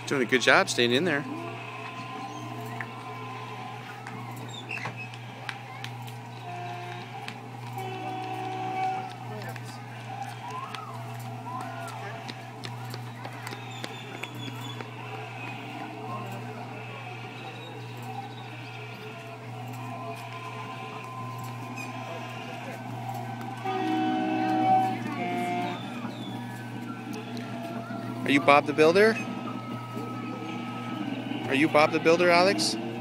Doing a good job staying in there. Are you Bob the Builder? Are you Bob the Builder, Alex?